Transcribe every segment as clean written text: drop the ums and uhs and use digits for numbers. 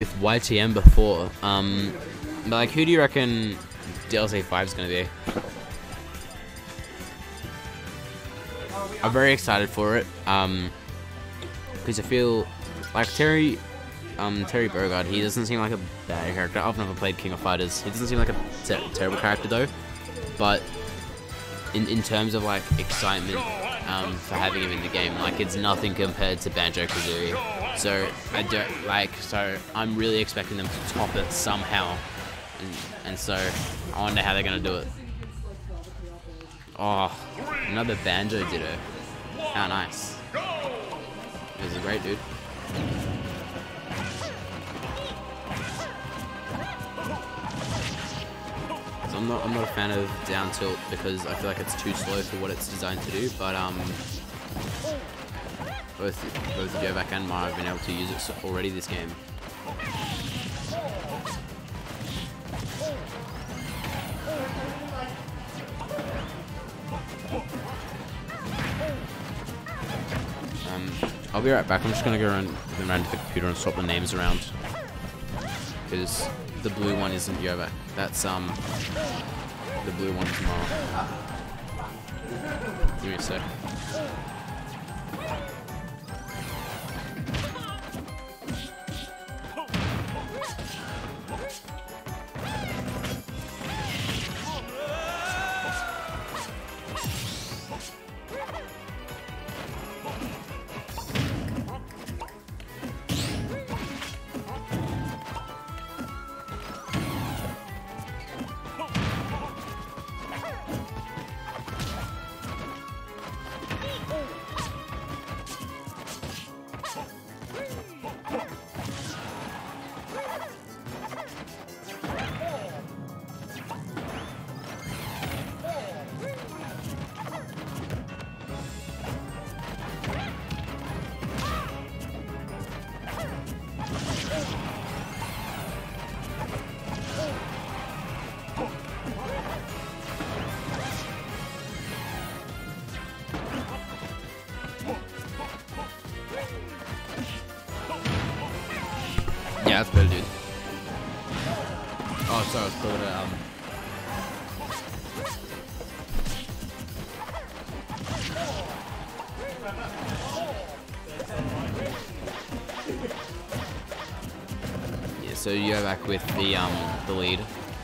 with YTM before. But like, who do you reckon DLC 5 is gonna be? I'm very excited for it. Because I feel like Terry Bogard, he doesn't seem like a bad character. I've never played King of Fighters. He doesn't seem like a terrible character though. But in terms of like excitement for having him in the game, like it's nothing compared to Banjo-Kazooie. So I'm really expecting them to top it somehow, and so I wonder how they're gonna do it. Oh, another Banjo Ditto. How nice. This is great, dude. So I'm not a fan of down tilt because I feel like it's too slow for what it's designed to do, but both Jovak and Mara have been able to use it already this game. I'll be right back. I'm just gonna go around to the computer and swap the names around because the blue one isn't Jovak. That's the blue one's Mara. Give me a sec. Yeah, that's better, dude. Oh, sorry, I was pulling it Yeah, so you're back with the lead.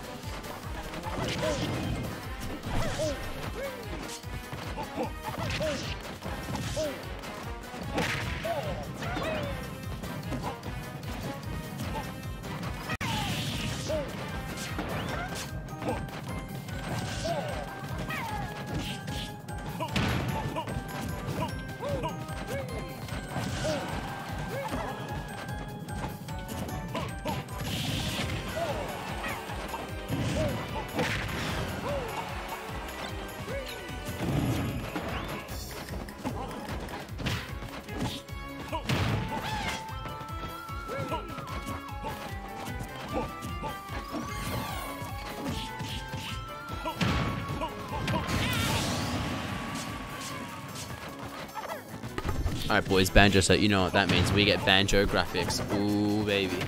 Alright boys, Banjo, so you know what that means. We get Banjo graphics. Ooh, baby.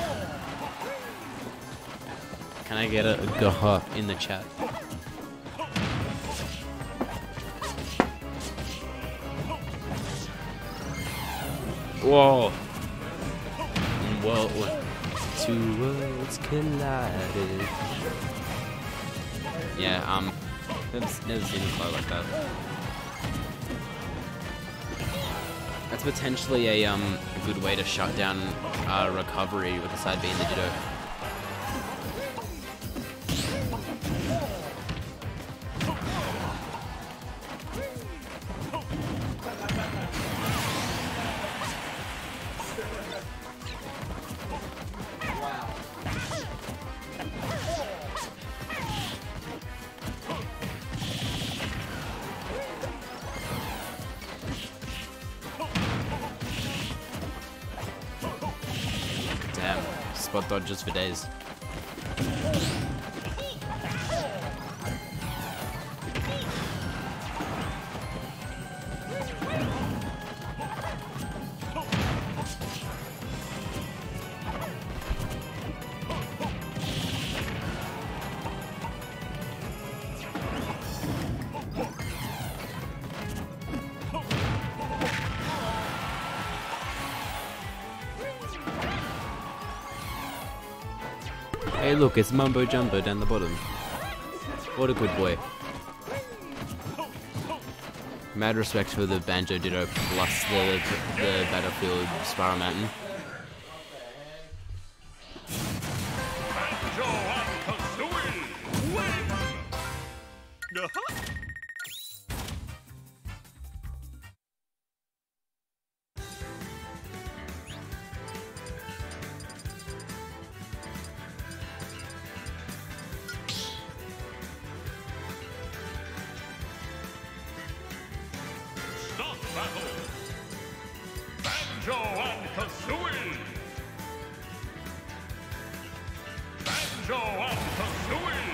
Can I get a gaha in the chat? Whoa. Whoa. Two worlds collided. Yeah, never seen a flow like that. That's potentially a good way to shut down recovery with the side B in the Ditto. Spot dodges for days. Hey look, it's Mumbo Jumbo down the bottom. What a good boy. Mad respect for the Banjo Ditto plus the Battlefield Spiral Mountain. Banjo and Kazooie win! Stop battle! Banjo and Kazooie! Banjo and Kazooie!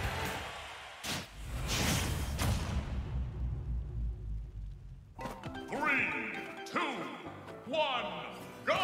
Three, two, one, go!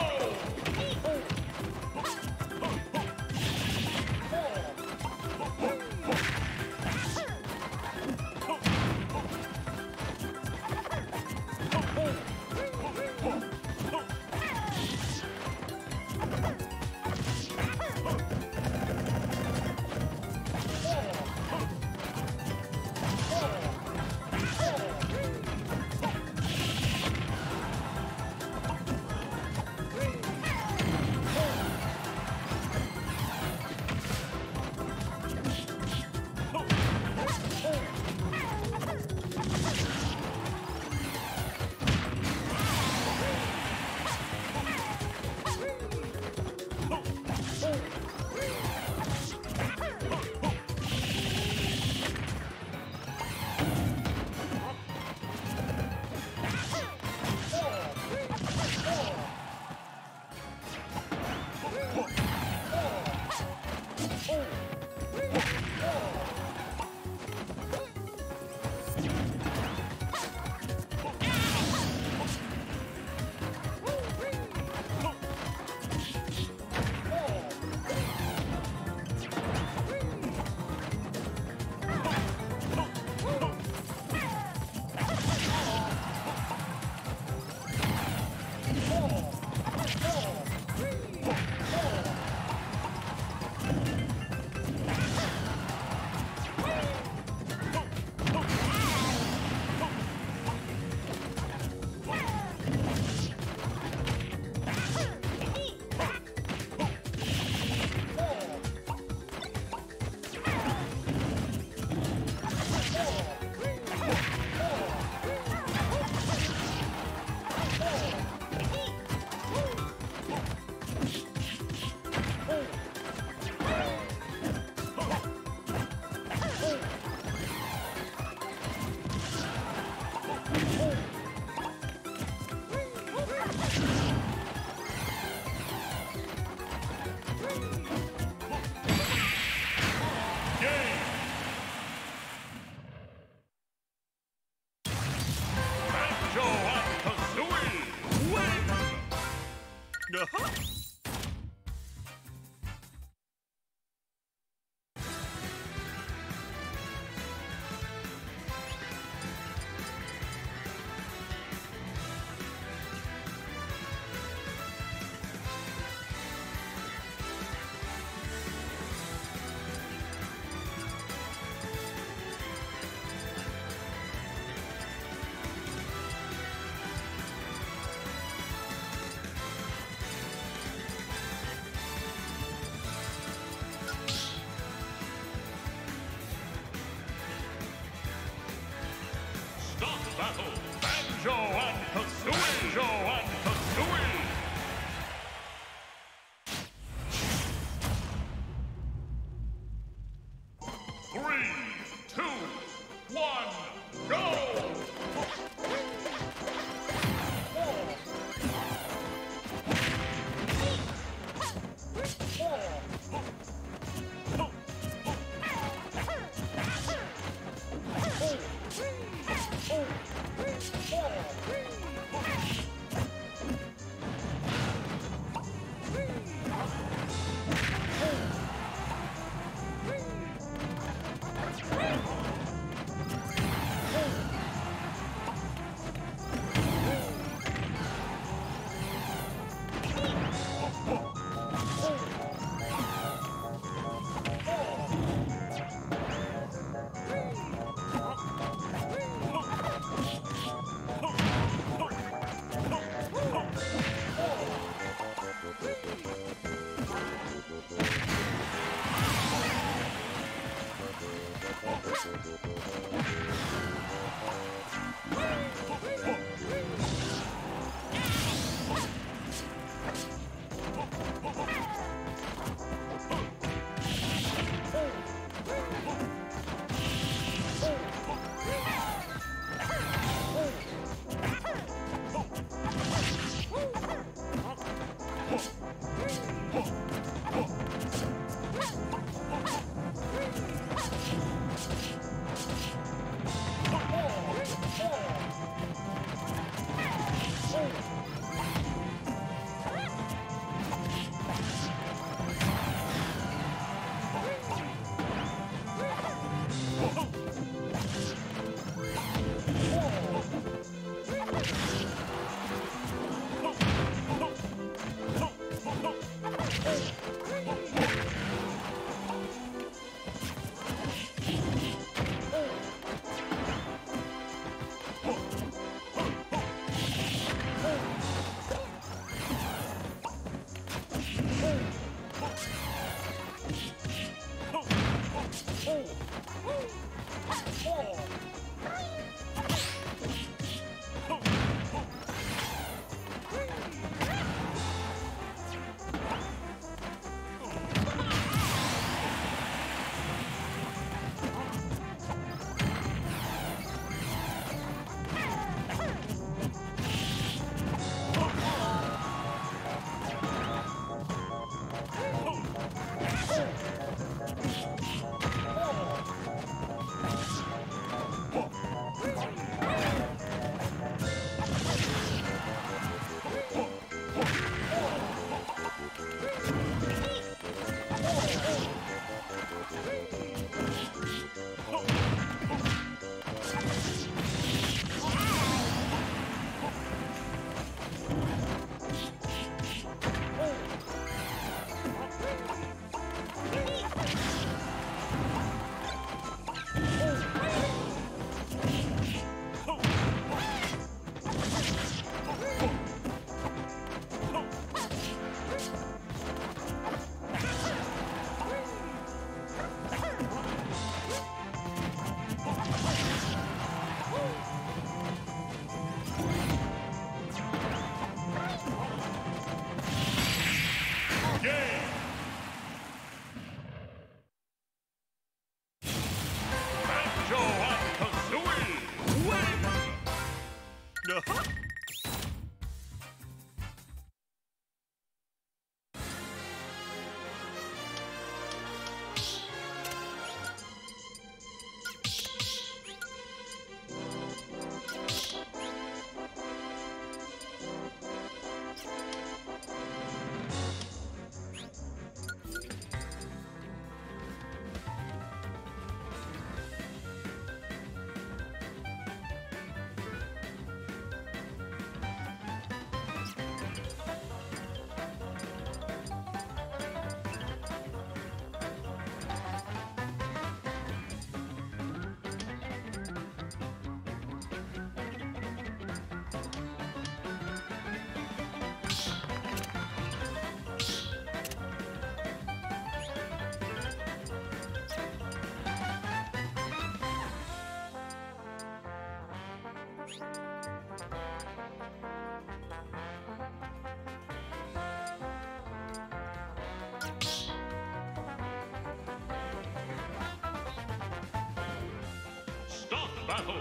battle,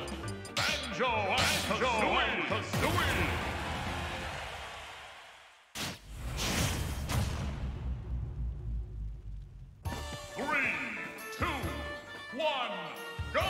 Banjo-Kazooie! Three, two, one, go!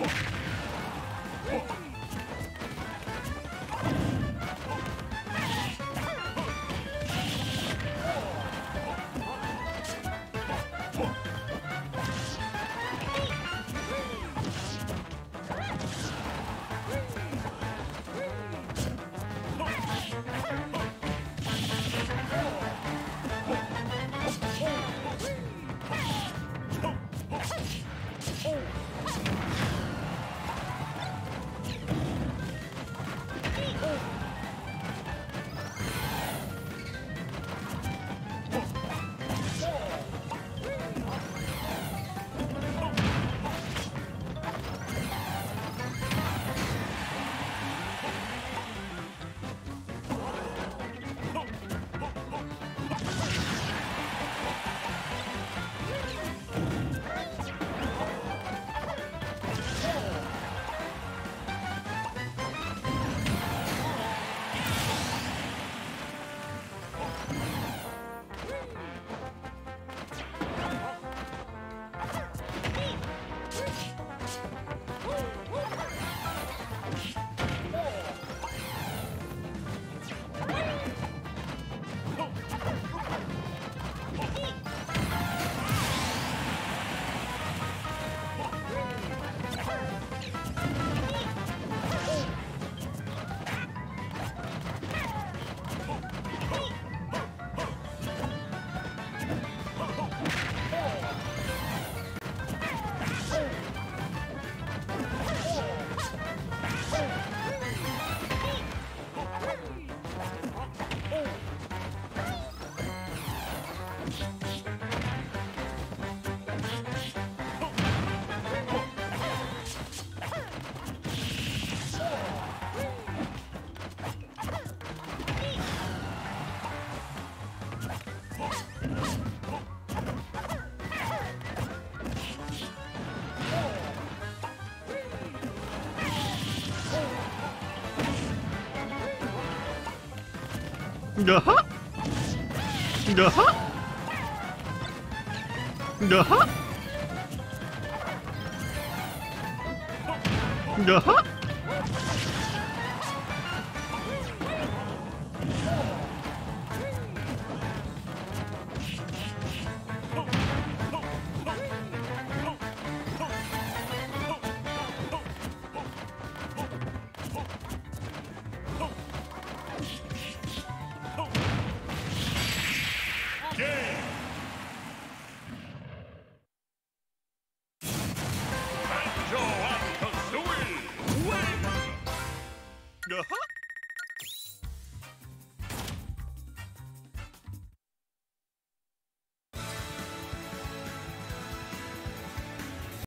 Gah! Gah! Gah! Gah!